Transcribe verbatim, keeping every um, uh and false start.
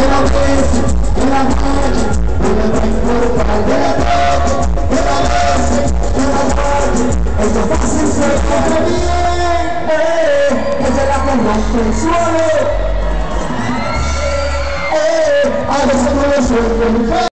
la mente, de la noche, de la temporada, de la noche, de la noche, de la noche. Es más fácil ser contra bien, eh, que se la conoce el suelo. Eh, a veces no lo suelto.